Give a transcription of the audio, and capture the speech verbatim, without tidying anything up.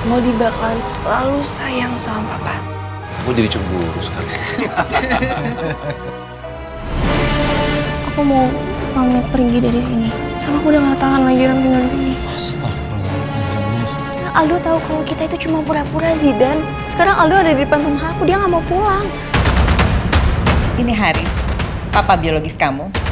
Modi bakalan selalu sayang sama papa. Aku jadi cemburu sekarang. Aku mau pamit pergi dari sini. Karena aku udah gak tahan lagi orang tinggal di sini. Astagfirullahaladzim. Aldo tahu kalau kita itu cuma pura-pura, Zidan. Sekarang Aldo ada di depan rumah aku, dia nggak mau pulang. Ini Haris, papa biologis kamu.